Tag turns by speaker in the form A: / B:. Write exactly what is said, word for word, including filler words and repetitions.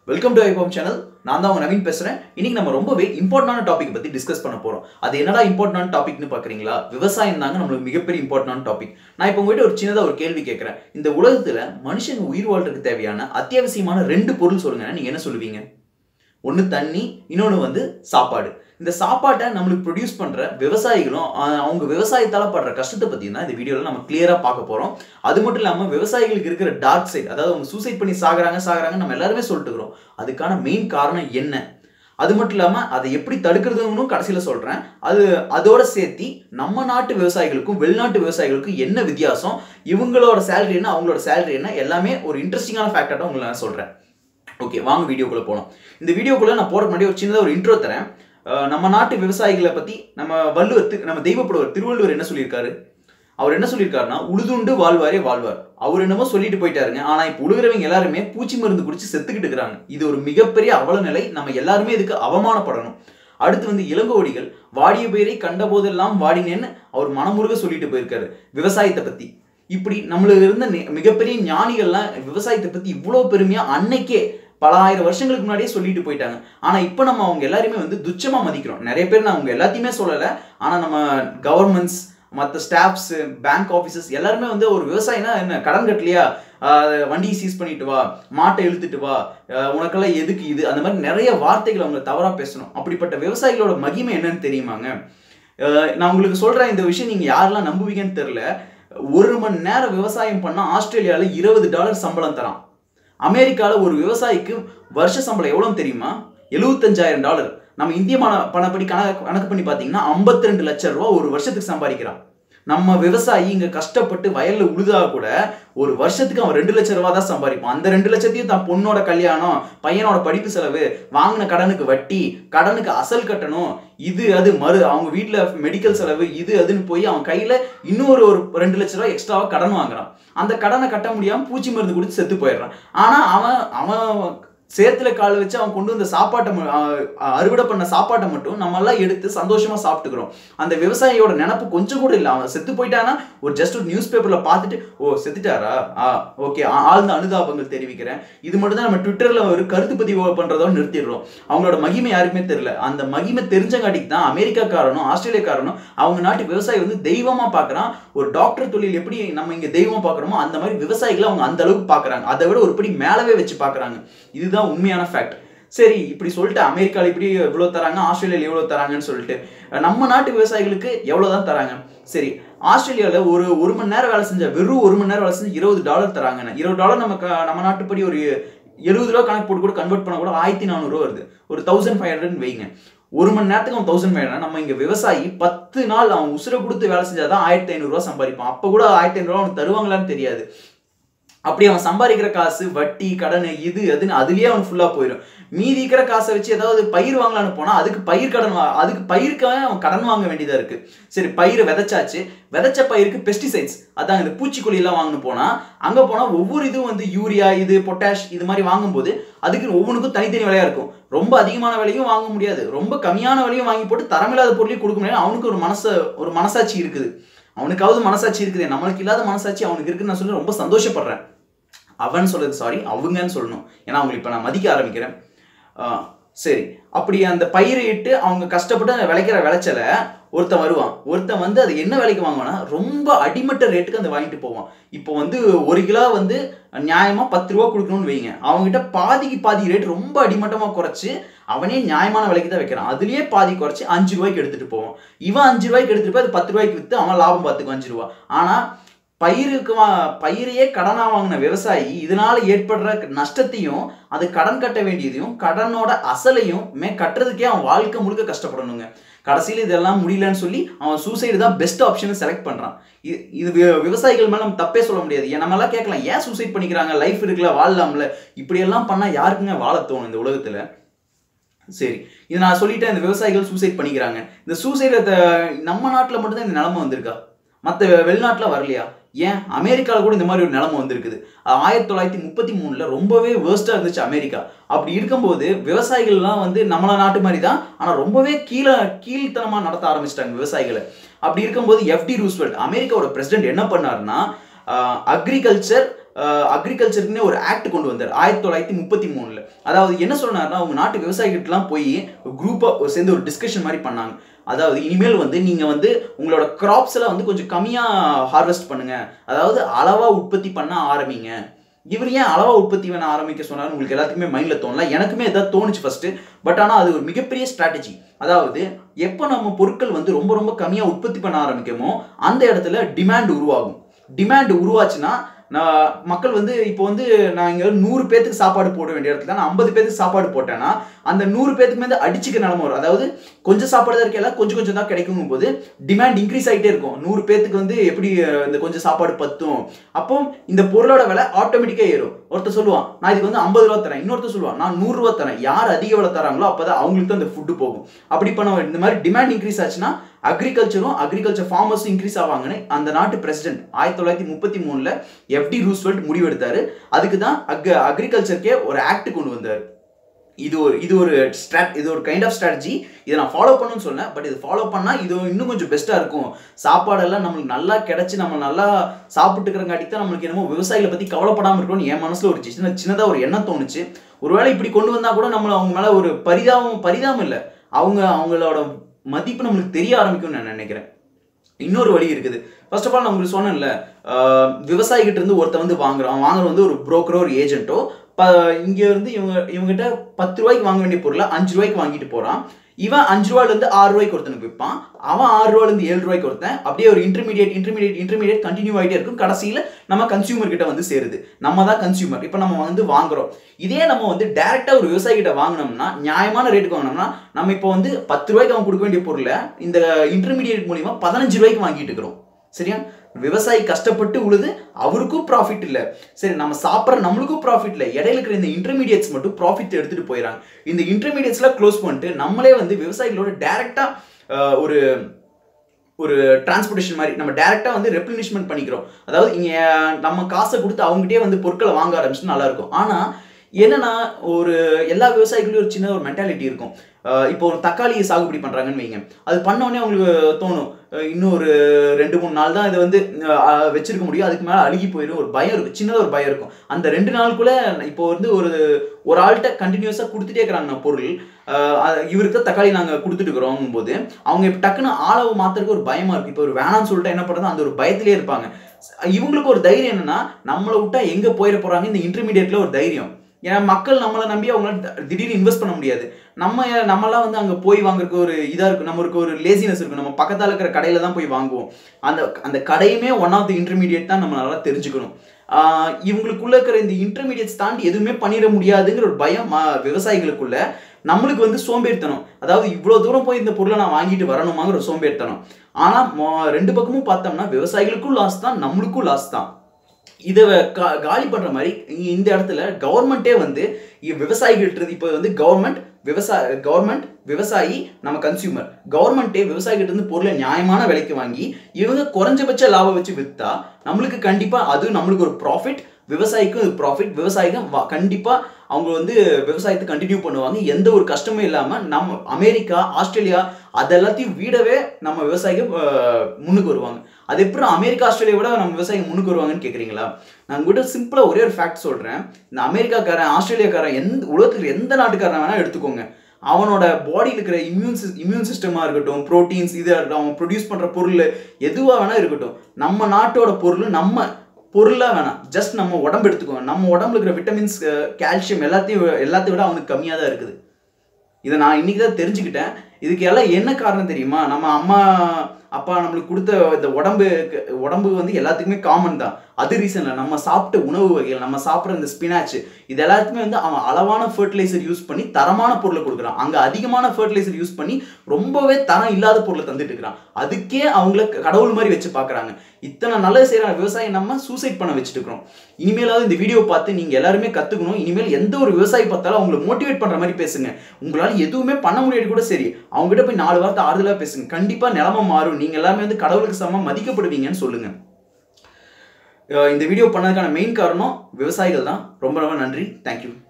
A: Welcome to iPhone channel. நான் தான் உங்க நவீன் பேசுறேன். இன்னைக்கு நம்ம ரொம்பவே இம்பார்ட்டன்டான டாபிக் பத்தி டிஸ்கஸ் பண்ண போறோம். அது என்னடா இம்பார்ட்டன்டான டாபிக்னு பாக்குறீங்களா? விவசாயம் தாங்க நமக்கு மிகப்பெரிய இம்பார்ட்டன்டான டாபிக். நான் இப்போ உங்ககிட்ட ஒரு சின்னதா ஒரு கேள்வி கேக்குறேன். இந்த உலகத்துல மனுஷன் உயிர் வாழ்றதுக்கு தேவையான அத்தியாவசியமான ரெண்டு பொருள் சொல்லுங்க. நீங்க என்ன சொல்லுவீங்க? ஒன்னு தண்ணி, இன்னொன்னு வந்து சாப்பாடு. இந்த சாப்பாட்டை நம்மளுக்கு ப்ரொடியூஸ் பண்ற விவசாயிகளும் அவங்க விவசாயத்தால படுற கஷ்டத்தை பத்தி தான் இந்த வீடியோல நம்ம கிளியரா பார்க்க போறோம். அது மட்டும் இல்லாம விவசாயிகளுக்கு இருக்கிற டார்க் சைட், அதாவது அவங்க சூசைட் பண்ணி சாகுறாங்க சாகுறாங்க நம்ம எல்லாருமே சொல்லிட்டு இருக்கிறோம். அதுக்கான மெயின் காரணம் என்ன? அது மட்டும் இல்லாம அதை எப்படி தடுக்கிறதுன்னு கடைசியில சொல்றேன். அது அதோட சேர்த்து நம்ம நாட்டு விவசாயிகளுக்கும் வெளிநாட்டு விவசாயிகளுக்கும் என்ன வித்தியாசம், இவங்களோட சேலரி என்ன, அவங்களோட சேலரி என்ன, எல்லாமே ஒரு இன்ட்ரெஸ்டிங்கான ஃபேக்டா உங்களுக்கு நான் சொல்றேன். ஓகே, வாங்க வீடியோக்குள்ள போகலாம். இந்த வீடியோக்குள்ள நான் போறதுக்கு முன்னாடி ஒரு சின்னதா ஒரு இன்ட்ரோ தரேன். நம்ம நாட்டு விவசாயிகளை பத்தி நம்ம வள்ளுவர் நம்ம தெய்வப்படுவர் திருவள்ளுவர் என்ன சொல்லியிருக்காரு? அவர் என்ன சொல்லியிருக்காருன்னா, உழுதுண்டு வாழ்வாரே வாழ்வார். அவர் என்னமோ சொல்லிட்டு போயிட்டாருங்க. ஆனா இப்ப உழுகிறவங்க எல்லாருமே பூச்சி மருந்து குடிச்சு செத்துக்கிட்டு இருக்கிறாங்க. இது ஒரு மிகப்பெரிய அவல நிலை. நம்ம எல்லாருமே இதுக்கு அவமானப்படணும். அடுத்து வந்து இளங்கோவடிகள் வாடிய பயிரை கண்ட போதெல்லாம் வாடினேன்னு அவர் மனமுருக சொல்லிட்டு போயிருக்காரு விவசாயத்தை பத்தி. இப்படி நம்மளுக்கு இருந்த மிகப்பெரிய ஞானிகள்லாம் விவசாயத்தை பத்தி இவ்வளவு பெருமையா அன்னைக்கே பல ஆயிரம் வருஷங்களுக்கு முன்னாடியே சொல்லிட்டு போயிட்டாங்க. ஆனா இப்ப நம்ம அவங்க எல்லாருமே வந்து துச்சமா மதிக்கிறோம். நிறைய பேர் நான் அவங்க எல்லாத்தையுமே சொல்லல. ஆனா நம்ம கவர்மெண்ட்ஸ், மற்ற ஸ்டாஃப்ஸ், பேங்க் ஆபீசர்ஸ் எல்லாருமே வந்து ஒரு விவசாயினா என்ன கடன் கட்டலையா, வண்டியை சீஸ் பண்ணிட்டு வா, மாட்டை இழுத்துட்டு வா, உனக்கெல்லாம் எதுக்கு இது, அந்த மாதிரி நிறைய வார்த்தைகள் அவங்க தவறா பேசணும். அப்படிப்பட்ட விவசாயிகளோட மகிமை என்னன்னு தெரியுமாங்க? நான் உங்களுக்கு சொல்றேன், இந்த விஷயம் நீங்க யாரெல்லாம் நம்புவீங்கன்னு தெரியல. ஒரு மணி நேரம் விவசாயம் பண்ணா ஆஸ்திரேலியால இருபது டாலர் சம்பளம் தரான். அமெரிக்கால ஒரு விவசாயிக்கு வருஷ சம்பளம் எவ்வளவு தெரியுமா? எழுபத்தஞ்சாயிரம் டாலர். நம்ம இந்திய பணப்படி கணக்கு கணக்கு பண்ணி பாத்தீங்கன்னா ஐம்பத்தி ரெண்டு லட்சம் ரூபாய் ஒரு வருஷத்துக்கு சம்பாதிக்கிறான். நம்ம விவசாயி இங்க கஷ்டப்பட்டு வயல்ல உழுதா கூட ஒரு வருஷத்துக்கு அவன் ரெண்டு லட்சம் ரூபாய் தான் சம்பாதிப்பான். அந்த ரெண்டு லட்சத்தையும் தான் பொண்ணோட கல்யாணம், பையனோட படிப்பு செலவு, வாங்கின கடனுக்கு வட்டி, கடனுக்கு அசல் கட்டணும், இது அது மறு அவங்க வீட்டுல மெடிக்கல் செலவு, இது அதுன்னு போய் அவன் கையில இன்னொரு ஒரு ரெண்டு லட்சம் ரூபாய் எக்ஸ்ட்ராவா கடன் வாங்குறான். அந்த கடனை கட்ட முடியாம பூச்சி மருந்து குடிச்சு செத்து போயிடுறான். ஆனா அவன் அவன் சேத்துல கால் வச்சு அவன் கொண்டு வந்த சாப்பாட்டை அறுவடை பண்ண சாப்பாட்டை மட்டும் நம்ம எல்லாம் எடுத்து சந்தோஷமா சாப்பிட்டுக்கிறோம். அந்த விவசாயியோட நினப்பு கொஞ்சம் கூட இல்லை. அவன் செத்து போயிட்டானா ஒரு ஜஸ்ட் ஒரு நியூஸ் பேப்பர்ல பார்த்துட்டு ஓ செத்துட்டாரா, ஆ ஓகே, ஆழ்ந்த அனுதாபங்கள் தெரிவிக்கிறேன், இது மட்டும் தான் நம்ம ட்விட்டர்ல ஒரு கருத்து பதிவு பண்றதோட நிறுத்திடுறோம். அவங்களோட மகிமை யாருக்குமே தெரியல. அந்த மகிமை தெரிஞ்சங்காட்டிக்கு தான் அமெரிக்காக்காரனும் ஆஸ்திரேலியாக்காரனும் அவங்க நாட்டு விவசாயி வந்து தெய்வமா பாக்குறான். ஒரு டாக்டர் தொழில் எப்படி நம்ம இங்க தெய்வமா பாக்குறோமோ அந்த மாதிரி விவசாயிகளை அவங்க அந்த அளவுக்கு பாக்குறாங்க. அதை விட ஒருபடி மேலவே வச்சு பாக்குறாங்க. இதுதான் உண்மையான ஃபேக்ட். சரி, இப்படி சொல்லிட்டு அமெரிக்கால இப்படி எவ்வளவு தராங்க, ஆஸ்திரேலியால எவ்வளவு தராங்கன்னு சொல்லிட்டு நம்ம நாட்டு விவசாயிகளுக்கு எவ்வளவுதான் தராங்க? சரி, ஆஸ்திரேலியால ஒரு ஒரு மணி நேரம் வேலை செஞ்ச வெறும் ஒரு மணி நேரம் வேலை செஞ்சு இருபது டாலர் தராங்க. இருபது டாலர் நம்ம நம்ம நாட்டுப்படி ஒரு எழுபது ரூபா கணக்கு போட்டு கூட கன்வெர்ட் பண்ண கூட ஆயிரத்தி நானூறு ரூபா வருது. ஒரு தௌசண்ட் ஃபைவ் ஹண்ட்ரட் வைங்க. ஒரு மணி நேரத்துக்கு அவன் தௌசண்ட் ஃபைவ் ஹண்ட்ரட். நம்ம இங்க விவசாயி பத்து நாள் அவன் உசுரை கொடுத்து வேலை செஞ்சாதான் ஆயிரத்தி ஐநூறு ரூபா சம்பாதிப்பான். அப்ப கூட ஆயிரத்தி ஐநூறு ரூபா அவனுக்கு தருவாங்களான்னு தெரியாது. அப்படி அவன் சம்பாதிக்கிற காசு வட்டி கடன் இது அதுன்னு அதுலயே அவன் ஃபுல்லா போயிடும். மீதி இருக்கிற காசை வச்சு ஏதாவது பயிர் வாங்கலான்னு போனா அதுக்கு பயிர் கடன் அதுக்கு பயிருக்காக அவன் கடன் வாங்க வேண்டியதா இருக்கு. சரி, பயிர் விதைச்சாச்சு, விதைச்ச பயிருக்கு பெஸ்டிசைட்ஸ், அதான் இந்த பூச்சிக்கொல்லி எல்லாம் வாங்கணும் போனா அங்க போனா ஒவ்வொரு இதுவும் வந்து யூரியா, இது பொட்டாஷ், இது மாதிரி வாங்கும்போது அதுக்கு ஒவ்வொன்றுக்கும் தனித்தனி விலையா இருக்கும். ரொம்ப அதிகமான விலையும் வாங்க முடியாது, ரொம்ப கம்மியான விலையும் வாங்கி போட்டு தரமில்லாத பொருளையும் கொடுக்க முடியாது. அவனுக்கு ஒரு மனச ஒரு மனசாட்சி இருக்குது. அவனுக்காவது மனசாட்சி இருக்குது, நம்மளுக்கு இல்லாத மனசாட்சி அவனுக்கு இருக்குன்னு நான் சொல்லி ரொம்ப சந்தோஷப்படுறேன். அவன் சொல்றது சாரி அவங்கன்னு சொல்லணும், ஏன்னா அவங்களுக்கு இப்ப நான் மதிக்க ஆரம்பிக்கிறேன். சரி, அப்படி அந்த பயிரை இட்டு அவங்க கஷ்டப்பட்டு விளைக்கிற விளைச்சல ஒருத்தன் வருவான். ஒருத்தன் வந்து அது என்ன விலைக்கு வாங்குவானா ரொம்ப அடிமட்ட ரேட்டுக்கு அந்த வாங்கிட்டு போவான். இப்போ வந்து ஒரு கிலோ வந்து நியாயமா பத்து ரூபா கொடுக்கணும்னு வைங்க. அவங்ககிட்ட பாதிக்கு பாதி ரேட் ரொம்ப அடிமட்டமா குறைச்சு அவனே நியாயமான விலைக்கு தான் வைக்கிறான். அதுலயே பாதி குறைச்சு அஞ்சு ரூபாய்க்கு எடுத்துட்டு போவான். இவன் அஞ்சு ரூபாய்க்கு எடுத்துட்டு போய் அது பத்து ரூபாய்க்கு வித்து அவன் லாபம் பார்த்துக்குவான் அஞ்சு ரூபா. ஆனா பயிருக்கு பயிரையே கடனா வாங்கின விவசாயி இதனால ஏற்படுற நஷ்டத்தையும் அது கடன் கட்ட வேண்டியதையும் கடனோட அசலையும் மே கட்டுறதுக்கே அவன் வாழ்க்கை முழுக்க கஷ்டப்படணுங்க. கடைசியில் இதெல்லாம் முடியலன்னு சொல்லி அவன் சூசைடு தான் பெஸ்ட் ஆப்ஷன் செலக்ட் பண்றான். இது விவசாயிகள் மேல நம்ம தப்பே சொல்ல முடியாது. நம்ம எல்லாம் கேட்கலாம், ஏன் சூசைட் பண்ணிக்கிறாங்க, லைஃப் இருக்குல்ல, வாழலாம்ல, இப்படி எல்லாம் பண்ணா யாருக்குங்க வாழ தோணும் இந்த உலகத்துல? சரி, இது நான் சொல்லிட்டேன், இந்த விவசாயிகள் சூசைட் பண்ணிக்கிறாங்க. இந்த சூசைட் நம்ம நாட்டுல மட்டும்தான் இந்த நிலைமை வந்திருக்கா? மற்ற வெளிநாட்டுல வரலையா? ஏன் அமெரிக்காவில் கூட இந்த மாதிரி ஒரு நிலைமை வந்திருக்குது. ஆயிரத்தி தொள்ளாயிரத்தி முப்பத்தி மூணுல ரொம்பவே வேர்ஸ்டா இருந்துச்சு அமெரிக்கா. அப்படி இருக்கும்போது விவசாயிகள்லாம் வந்து நம்மள நாட்டு மாதிரி தான், ஆனா ரொம்பவே கீழே கீழ்த்தனமா நடத்த ஆரம்பிச்சிட்டாங்க விவசாயிகளை. அப்படி இருக்கும்போது எஃப் டி ரூஸ்வெல்ட் அமெரிக்காவோட பிரசிடென்ட் என்ன பண்ணாருன்னா, அக்ரிகல்ச்சர் அக்ரிகல்ச்சருக்குன்னு ஒரு ஆக்ட் கொண்டு வந்தார் ஆயிரத்தி தொள்ளாயிரத்தி முப்பத்தி மூணுல. அதாவது என்ன சொன்னார்னா, அவங்க நாட்டு விவசாயிகிட்டலாம் போய் குரூப்பா சேர்ந்து ஒரு டிஸ்கஷன் மாதிரி பண்ணாங்க. அதாவது இனிமேல் வந்து நீங்க வந்து உங்களோட கிராப்ஸ் எல்லாம் வந்து கொஞ்சம் கம்மியா ஹார்வெஸ்ட் பண்ணுங்க, அதாவது அளவா உற்பத்தி பண்ண ஆரம்பிங்க. இவர் ஏன் அளவா உற்பத்தி பண்ண ஆரம்பிக்க சொன்னார் உங்களுக்கு எல்லாத்துக்குமே மைண்ட்ல தோணல, எனக்குமே ஏதாவது தோணுச்சு ஃபர்ஸ்ட். பட் ஆனால் அது ஒரு மிகப்பெரிய ஸ்ட்ராட்டஜி. அதாவது எப்போ நம்ம பொருட்கள் வந்து ரொம்ப ரொம்ப கம்மியா உற்பத்தி பண்ண ஆரம்பிக்கமோ அந்த இடத்துல டிமாண்ட் உருவாகும். டிமாண்ட் உருவாச்சுன்னா நான் மக்கள் வந்து இப்போ வந்து நான் இங்கே நூறு பேத்துக்கு சாப்பாடு போட வேண்டிய இடத்துல நான் ஐம்பது பேத்துக்கு சாப்பாடு போட்டேன்னா அந்த நூறு பேத்துக்கு வந்து அடிச்சுக்க நிலம வரும். அதாவது கொஞ்சம் சாப்பாடு தான் இருக்கல, கொஞ்சம் கொஞ்சம் தான் கிடைக்கும் போது டிமாண்ட் இன்க்ரீஸ் ஆகிட்டே இருக்கும். நூறு பேத்துக்கு வந்து எப்படி இந்த கொஞ்சம் சாப்பாடு பத்தும், அப்போ இந்த பொருளோட விலை ஆட்டோமேட்டிக்காக ஏறும். ஒருத்தர் சொல்லுவான் நான் இதுக்கு வந்து ஐம்பது ரூபா தரேன், இன்னொருத்தர் சொல்லுவான் நான் நூறு ரூபா தரேன். யார் அதிக விலை தராங்களோ அப்போதான் அவங்களுக்கு தான் அந்த ஃபுட்டு போகும். அப்படி பண்ண இந்த மாதிரி டிமாண்ட் இன்க்ரீஸ் ஆச்சுன்னா அக்ரிகல்ச்சரும் அக்ரிகல்ச்சர் ஃபார்மர்ஸும் இன்க்ரீஸ் ஆவாங்கன்னு அந்த நாட்டு பிரசிடென்ட் ஆயிரத்தி தொள்ளாயிரத்தி முப்பத்தி மூணுல எஃப்டி ரூஸ்வெல்ட் முடிவெடுத்தாரு. அதுக்கு தான் அக் அக்ரிகல்ச்சருக்கே ஒரு ஆக்ட் கொண்டு வந்தார். இது ஒரு இது ஒரு ஸ்ட்ராட் இது ஒரு கைண்ட் ஆஃப் ஸ்ட்ராட்டஜி. இதை நான் ஃபாலோ பண்ணணும்னு சொன்னேன். பட் இது ஃபாலோ பண்ணால் இது இன்னும் கொஞ்சம் பெஸ்ட்டாக இருக்கும். சாப்பாடெல்லாம் நம்மளுக்கு நல்லா கிடைச்சி நம்ம நல்லா சாப்பிட்டுக்கிறங்காட்டி தான் நம்மளுக்கு என்னமோ விவசாயிகளை பற்றி கவலைப்படாமல் இருக்கணும்னு என் மனசில் ஒரு சின்ன சின்னதாக ஒரு எண்ணம் தோணுச்சு. ஒருவேளை இப்படி கொண்டு வந்தால் கூட நம்மளை அவங்க மேலே ஒரு பரிதாபம் பரிதாபம் இல்லை, அவங்க அவங்களோட மதிப்பு நம்மளுக்கு தெரிய ஆரம்பிக்கும்னு நான் நினைக்கிறேன். இன்னொரு வழி இருக்குது. ஃபர்ஸ்ட் ஆஃப் ஆல் நான் உங்களுக்கு சொன்னேன்ல, விவசாயிகிட்ட இருந்து ஒருத்த வந்து வாங்குறான், வாங்குற வந்து ஒரு புரோக்கரோ ஒரு ஏஜென்ட்டோ இங்க இருந்து இவங்க இவங்ககிட்ட பத்து ரூபாய்க்கு வாங்க வேண்டிய பொருளை அஞ்சு ரூபாய்க்கு வாங்கிட்டு போறான். இவன் அஞ்சு ரூபாயில இருந்து ஆறு ரூபாய்க்கு ஒருத்தனுக்கு விற்பான், அவன் ஆறு ரூபாயில இருந்து ஏழு ரூபாய்க்கு ஒருத்தன். அப்படியே ஒரு இன்டர்மீடியேட் இன்டர்மீடியேட் இன்டர்மீடியேட் கண்டினியூ ஆகிட்டே இருக்கும். கடைசியில் நம்ம கன்சியூமர் கிட்ட வந்து சேருது. நம்ம தான் கன்சியூமர். இப்போ நம்ம வந்து வாங்குறோம். இதே நம்ம வந்து டைரக்டா ஒரு விவசாயி கிட்ட வாங்கினோம்னா, நியாயமான ரேட்டுக்கு வாங்கினோம்னா, நம்ம இப்போ வந்து பத்து ரூபாய்க்கு அவன் கொடுக்க வேண்டிய பொருளை இந்த இன்டர்மீடியேட் மூலியமா பதினஞ்சு ரூபாய்க்கு வாங்கிட்டு இருக்கிறோம். சரியா? விவசாயி கஷ்டப்பட்டு உழுது அவருக்கும் ப்ராஃபிட் இல்லை, சரி நம்ம சாப்பிட்ற நம்மளுக்கும் ப்ராஃபிட் இல்லை, இடையில இருக்கிற இந்த இன்டர்மீடியேட்ஸ் மட்டும் ப்ராஃபிட் எடுத்துட்டு போயிடறாங்க. இந்த இன்டர்மீடியேட்ஸ்லாம் க்ளோஸ் பண்ணிட்டு நம்மளே வந்து விவசாயிகளோட டைரக்டா ஒரு ஒரு டிரான்ஸ்போர்ட்டேஷன் மாதிரி நம்ம டைரக்டா வந்து ரெப்ளினிஷ்மெண்ட் பண்ணிக்கிறோம். அதாவது இங்க நம்ம காசை கொடுத்து அவங்ககிட்டயே வந்து பொருட்களை வாங்க ஆரம்பிச்சுட்டு நல்லா இருக்கும். ஆனா என்னன்னா ஒரு எல்லா விவசாயிகளும் ஒரு சின்ன ஒரு மென்டாலிட்டி இருக்கும். இப்போ ஒரு தக்காளி சாகுபடி பண்றாங்கன்னு வைங்க, அது பண்ணோடனே அவங்களுக்கு தோணும் இன்னும் ஒரு ரெண்டு மூணு நாள் தான் இதை வந்து வச்சிருக்க முடியும், அதுக்கு மேலே அழுகி போயிடும். ஒரு பயம் இருக்கும், சின்னதாக ஒரு பயம் இருக்கும். அந்த ரெண்டு நாளுக்குள்ள இப்போ வந்து ஒரு ஒரு ஆள்கிட்ட கண்டினியூஸாக கொடுத்துட்டே இருக்கிறாங்க பொருள், இவருக்கு தக்காளி நாங்கள் கொடுத்துட்டு இருக்கிறோம் போது அவங்க இப்போ டக்குன்னு ஆளவு மாத்திரக்கு ஒரு பயமா இருக்கு. இப்போ ஒரு வேணான்னு சொல்லிட்டு என்ன பண்ணுறது, அந்த ஒரு பயத்திலே இருப்பாங்க. இவங்களுக்கு ஒரு தைரியம் என்னன்னா, நம்மளை விட்டா எங்கே போயிட போறாங்க இந்த இன்டர்மீடியேட்ல ஒரு தைரியம். ஏன்னா மக்கள் நம்மளை நம்பி அவங்களால திடீர்னு இன்வெஸ்ட் பண்ண முடியாது. நம்ம நம்மளாம் வந்து அங்கே போய் வாங்குறதுக்கு ஒரு இதாக இருக்கும், நம்மளுக்கு ஒரு லேசினஸ் இருக்கும். நம்ம பக்கத்தால் இருக்கிற கடையில தான் போய் வாங்குவோம். அந்த அந்த கடையுமே ஒன் ஆஃப் தி இன்டர்மீடியேட் தான் நம்ம நல்லா தெரிஞ்சுக்கணும். இவங்களுக்குள்ள இருக்கிற இந்த இன்டர்மீடியேட்ஸ் தாண்டி எதுவுமே பண்ணிட முடியாதுங்கிற ஒரு பயம் விவசாயிகளுக்குள்ள. நம்மளுக்கு வந்து சோம்பேறித்தனம், அதாவது இவ்வளோ தூரம் போய் இந்த பொருளை நான் வாங்கிட்டு வரணுமாங்கிற ஒரு சோம்பேறித்தனம். ஆனால் ரெண்டு பக்கமும் பார்த்தோம்னா விவசாயிகளுக்கும் லாஸ் தான், நம்மளுக்கும் லாஸ் தான். இதை காலி பண்ற மாதிரி இந்த இடத்துல கவர்மெண்டே வந்து விவசாயிகிட்ட இப்போ வந்து கவர்மெண்ட் விவசாய கவர்மெண்ட் விவசாயி நம்ம கன்சியூமர், கவர்மெண்டே விவசாயிகிட்ட இருந்து பொருளை நியாயமான விலைக்கு வாங்கி இவங்க குறைஞ்சபட்ச லாபம் வச்சு விற்றா நம்மளுக்கு கண்டிப்பா அது நம்மளுக்கு ஒரு ப்ராஃபிட், விவசாயிக்கும் ப்ராஃபிட். விவசாயிக்கும் கண்டிப்பா அவங்க வந்து விவசாயத்தை கண்டினியூ பண்ணுவாங்க, எந்த ஒரு கஷ்டமும் இல்லாம. நம்ம அமெரிக்கா ஆஸ்திரேலியா அதெல்லாத்தையும் வீடவே நம்ம விவசாயிகள் முன்னுக்கு வருவாங்க. அது எப்படி அமெரிக்கா ஆஸ்திரேலியா விட நம்ம விவசாயிகள் முன்னுக்கு வருவாங்கன்னு கேட்குறீங்களா? நான் உங்கள்கிட்ட சிம்பிளா ஒரே ஒரு ஃபேக்ட் சொல்றேன். இந்த அமெரிக்காக்காரன் ஆஸ்திரேலியாக்காரன் எந்த உலகத்துக்கு எந்த நாட்டுக்காரன் வேணா எடுத்துக்கோங்க, அவனோட பாடியில் இருக்கிற இம்யூன் இம்யூன் சிஸ்டமா இருக்கட்டும், ப்ரோட்டீன்ஸ் இதாக இருக்கட்டும், அவன் ப்ரொடியூஸ் பண்ற பொருள் எதுவாக வேணா இருக்கட்டும், நம்ம நாட்டோட பொருள் நம்ம பொருளாக வேணாம், ஜஸ்ட் நம்ம உடம்பு எடுத்துக்கோங்க. நம்ம உடம்புல இருக்கிற விட்டமின்ஸ் கால்சியம் எல்லாத்தையும் எல்லாத்தையும் விட அவனுக்கு கம்மியாக தான் இருக்குது. இதை நான் இன்னைக்கு தான் தெரிஞ்சுக்கிட்டேன். இதுக்கு எல்லாம் என்ன காரணம் தெரியுமா? நம்ம அம்மா அப்பா நம்மளுக்கு கொடுத்த இந்த உடம்பு உடம்பு வந்து எல்லாத்துக்குமே காமன் தான். அது ரீசன்ல நம்ம சாப்பிட்ட உணவு வகைகள், நம்ம சாப்பிட்ற இந்த ஸ்பினாச் இது எல்லாத்துக்குமே வந்து அவன் அளவான ஃபர்டிலைசர் யூஸ் பண்ணி தரமான பொருளை கொடுக்குறான். அங்கே அதிகமான ஃபர்டிலைசர் யூஸ் பண்ணி ரொம்பவே தரம் இல்லாத பொருளை தந்துட்டு இருக்கிறான். அதுக்கே அவங்கள கடவுள் மாதிரி வச்சு பார்க்குறாங்க. இத்தனை நல்லது செய்கிற விவசாயம் நம்ம சூசைட் பண்ண வச்சுட்டு இருக்கிறோம். இனிமேலாவது இந்த வீடியோ பார்த்து நீங்கள் எல்லாருமே கற்றுக்கணும். இனிமேல் எந்த ஒரு விவசாயி பார்த்தாலும் அவங்களை மோட்டிவேட் பண்ணுற மாதிரி பேசுங்க. உங்களால் எதுவுமே பண்ண முடியாது கூட சரி, அவங்ககிட்ட போய் நாலு வார்த்தை ஆறுதலாக பேசுங்க. கண்டிப்பாக நிலைமை மாறும். நீங்கள் எல்லாருமே வந்து கடவுளுக்கு சமமாக மதிக்கப்படுவீங்கன்னு சொல்லுங்க. இந்த வீடியோ பண்ணதுக்கான மெயின் காரணம் விவசாயிகள் தான். ரொம்ப ரொம்ப நன்றி. தேங்க்யூ.